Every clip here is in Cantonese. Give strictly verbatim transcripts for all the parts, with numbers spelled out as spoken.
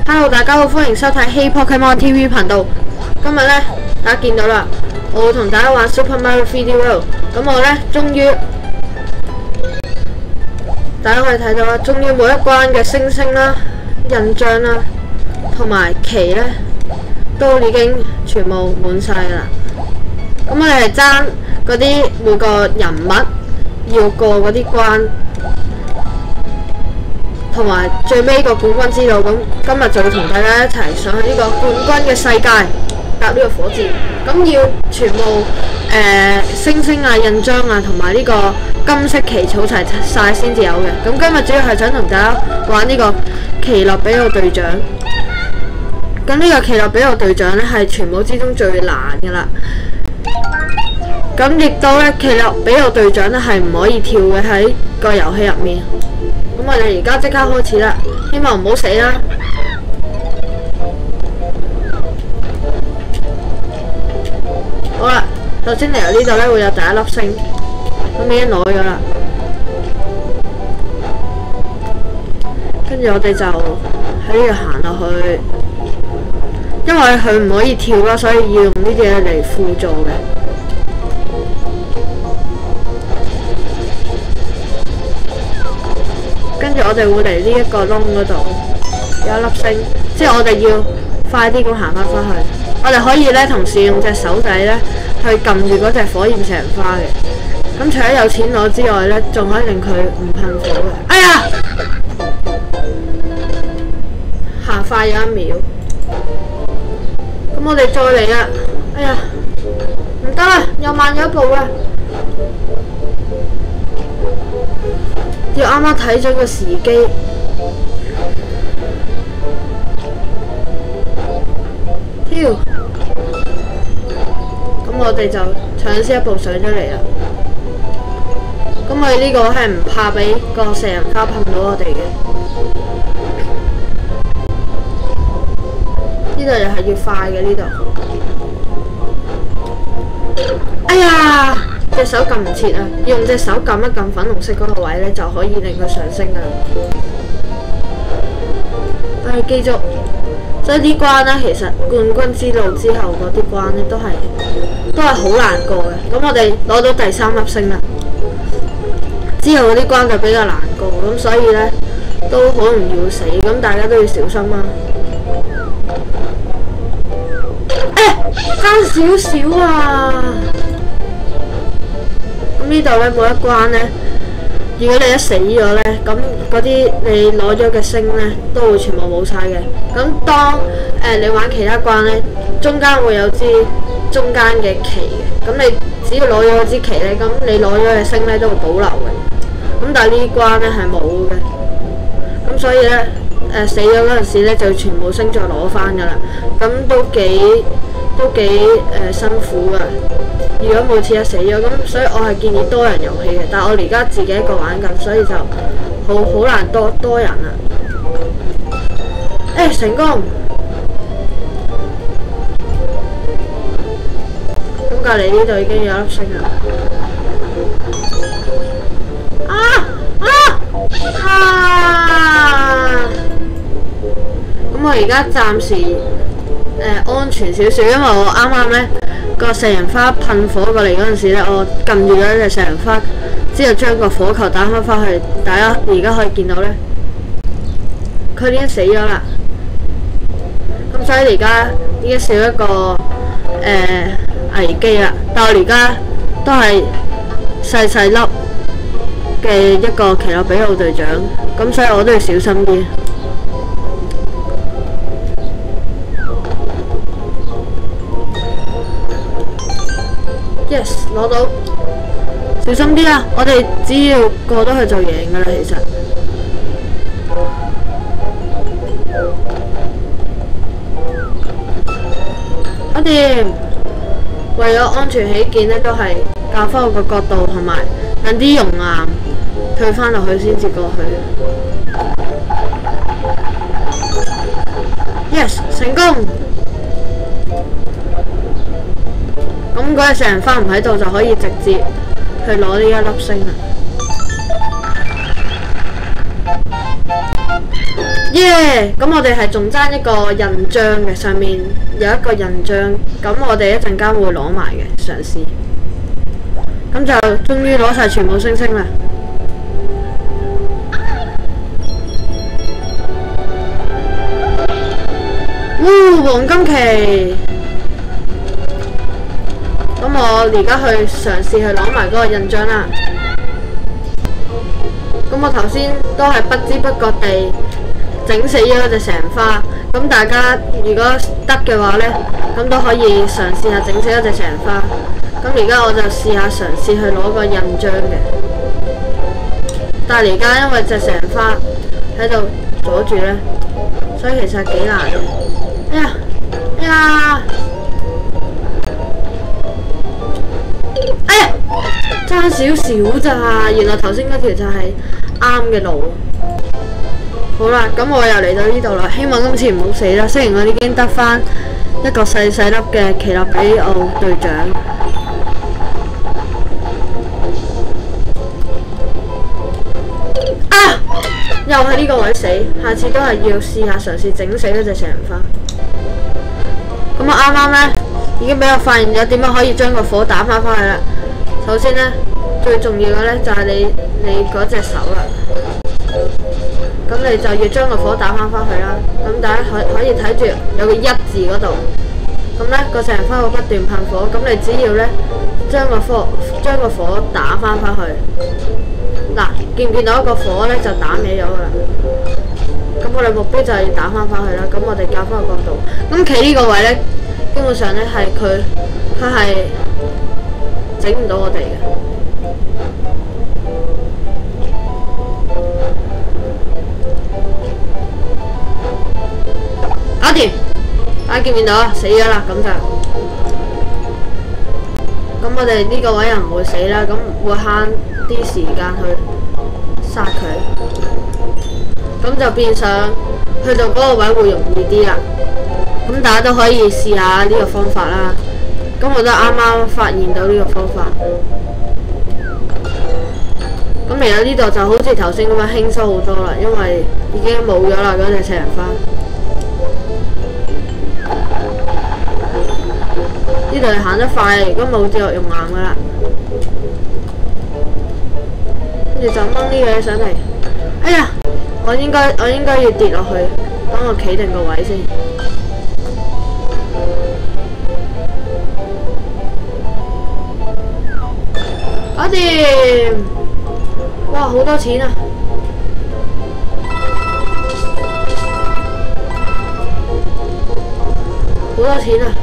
Hello， 大家好，歡迎收睇Hey Pokemon T V 頻道。今日咧，大家見到啦，我會同大家玩 Super Mario 三 D World。咁我咧，終於大家可以睇到啦，終於每一關嘅星星啦、印章啦，同埋旗咧，都已經全部滿晒啦。咁我哋係爭嗰啲每個人物要過嗰啲關。同埋最尾個冠軍之路，咁今日就會同大家一齊上去呢個冠軍嘅世界，搭呢個火箭。咁要全部誒、呃、星星啊、印章啊，同埋呢個金色旗草齊晒先至有嘅。咁今日主要係想同大家玩呢個奇洛比奧隊長。咁呢個奇洛比奧隊長咧係全部之中最難嘅啦。咁亦都咧，奇洛比奧隊長咧係唔可以跳嘅喺個遊戲入面。咁我哋而家即刻開始啦，希望唔好死啦。好啦，首先嚟到呢度咧會有第一粒星，咁已經攞咗啦。跟住我哋就喺呢度行落去，因為佢唔可以跳啦，所以要用呢啲嘢嚟輔助嘅。跟住我哋會嚟呢一個窿嗰度有一粒星，即係我哋要快啲咁行翻返去。我哋可以咧同時用隻手仔咧去撳住嗰隻火焰石人花嘅。咁除咗有錢攞之外咧，仲可以令佢唔噴火嘅。哎呀！行快咗一秒。咁我哋再嚟啦。哎呀！唔得啦，又慢咗一步啦。要啱啱睇咗個時機，跳，咁我哋就搶先一步上咗嚟啦。咁我哋呢個係唔怕俾個射人花噴到我哋嘅。呢度又係要快嘅呢度。哎呀！隻手撳唔切啊！要用隻手撳一撳粉紅色嗰個位咧，就可以令佢上升噶啦。但係記住，所以呢關咧，其實冠軍之路之後嗰啲關咧，都係都係好難過嘅。咁我哋攞到第三粒星啦，之後嗰啲關就比較難過，咁所以咧都好容易會死，咁大家都要小心啊！誒，爭少少啊！呢度咧每一關咧，如果你一死咗咧，咁嗰啲你攞咗嘅星咧，都會全部冇晒嘅。咁當誒、呃、你玩其他關咧，中間會有支中間嘅旗嘅。咁你只要攞咗嗰支旗咧，咁你攞咗嘅星咧都會保留嘅。咁但係呢關咧係冇嘅。咁所以咧誒、呃、死咗嗰陣時咧，就全部星再攞翻㗎啦。咁都幾都幾誒、呃、辛苦㗎。如果每次都死咗，咁所以我係建議多人遊戲嘅。但係我而家自己一個玩緊，所以就好好難多多人啦。誒、欸，成功！咁隔離呢度已經有粒星啦。啊啊啊！咁我而家暫時誒、呃、安全少少，因為我啱啱咧。個射人花噴火過嚟嗰陣時咧，我撳住咗隻射人花，之後將個火球打翻返去。大家而家可以見到咧，佢已經死咗啦。咁所以而家已經少一個誒、呃、危機啦。但我而家都係細細粒嘅一個奇洛比奧隊長，咁所以我都要小心啲。Yes， 攞到，小心啲啊！我哋只要過到去就贏噶啦，其實。我哋為咗安全起見咧，都係校翻我個角度，同埋等啲熔岩退翻落去先至過去。Yes， 成功！咁嗰隻射人花唔喺度，就可以直接去攞呢一粒星啦。 耶！咁我哋係仲爭一個印章嘅，上面有一個印章，咁我哋一陣間會攞埋嘅，嘗試。咁就終於攞晒全部星星啦！嗚，黃金期！咁我而家去嘗試去攞埋嗰個印章啦。咁我頭先都係不知不覺地整死咗嗰隻成花。咁大家如果得嘅話呢，咁都可以嘗試下整死嗰隻成花。咁而家我就試下嘗試去攞個印章嘅。但係而家因為隻成花喺度阻住呢，所以其實幾難嘅。哎呀，哎呀，哎呀，爭少少咋？原來頭先嗰條就係啱嘅路。好啦，咁我又嚟到呢度啦，希望今次唔好死啦。雖然我已經得返一個細細粒嘅奇洛比奧隊長。啊！又喺呢個位死，下次都係要試下嘗試整死嗰隻食人花。咁我啱啱呢已經俾我發現咗點樣可以將個火打翻返去啦。首先呢，最重要嘅呢就係你你嗰隻手啦。咁你就要將個火打翻返去啦。咁大家可可以睇住有個一字嗰度。咁呢個食人花會不斷噴火。咁你只要呢將個火將個火打翻返去。嗱，見唔見到一個火呢就打歪咗噶啦。咁我哋目標就係要打翻返去啦。咁我哋校翻個角度。咁企呢個位呢，基本上呢係佢佢係整唔到我哋嘅。搞掂！大家見唔見到啊？死咗啦，咁就咁我哋呢個位又唔會死啦。咁會慳啲時間去殺佢。咁就變相去到嗰個位會容易啲啦。咁大家都可以試下呢個方法啦。咁我都啱啱發現到呢個方法。咁嚟到呢度就好似頭先咁樣輕鬆好多啦，因為已經冇咗啦嗰隻食人花。呢度係行得快，如果冇就用硬噶啦。跟住就掹呢個嘢上嚟。哎呀！我應該我應該要跌落去，等我企定個位先。搞掂！哇，好多錢啊！好多錢啊！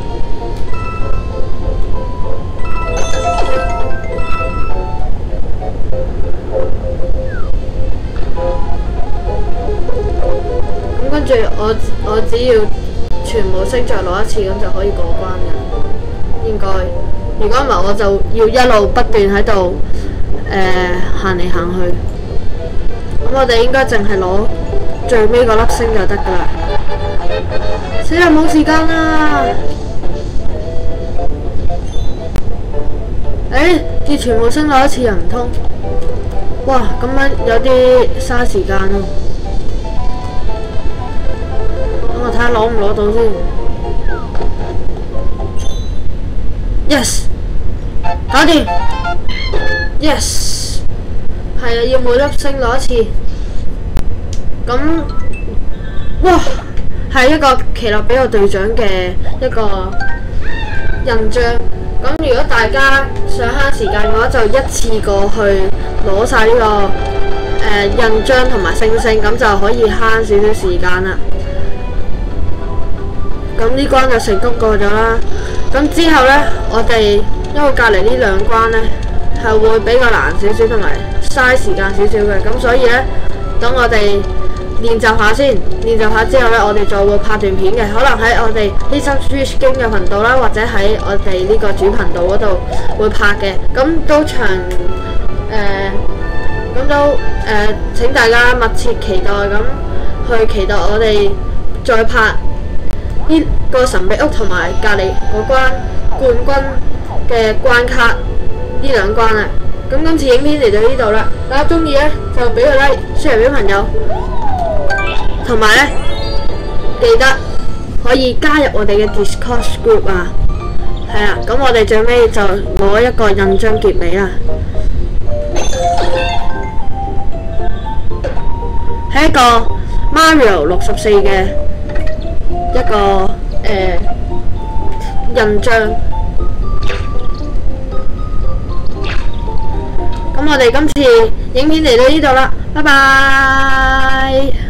咁跟住我我只要全部星再攞一次，咁就可以過關嘅，應該。如果唔係，我就要一路不斷喺度誒行嚟行去。咁我哋應該淨係攞最尾嗰粒星就得㗎啦。死啦！冇時間啦！誒，要全部星攞一次又唔通？哇！咁樣有啲嘥時間咯。等我睇下攞唔攞到先。Yes， 搞掂。Yes， 係啊，要每粒星攞一次。咁，哇，係一個奇洛比奧隊長嘅一個印章。咁如果大家想慳時間嘅話，就一次過去攞晒呢個誒、呃、印章同埋星星，咁就可以慳少少時間啦。咁呢關就成功過咗啦。咁之後呢，我哋因為隔離呢兩關呢係會比較難少少，同埋嘥時間少少嘅。咁所以呢，等我哋練習下先，練習下之後呢，我哋再會拍段片嘅，可能喺我哋呢輯 Switch Game 嘅頻道啦，或者喺我哋呢個主頻道嗰度會拍嘅。咁都長誒，咁、呃、都誒、呃，請大家密切期待，咁去期待我哋再拍呢個神秘屋同埋隔離嗰關冠軍嘅關卡呢兩關啊！咁今次影片嚟到呢度啦，大家中意呢就俾個 like，share 俾朋友。 同埋咧記得可以加入我哋嘅 Discord group 啊。係啊，咁我哋最尾就攞一個印章結尾啦。係一個 Mario 六十四嘅一個誒、呃、印章。咁我哋今次影片嚟到呢度啦，拜拜。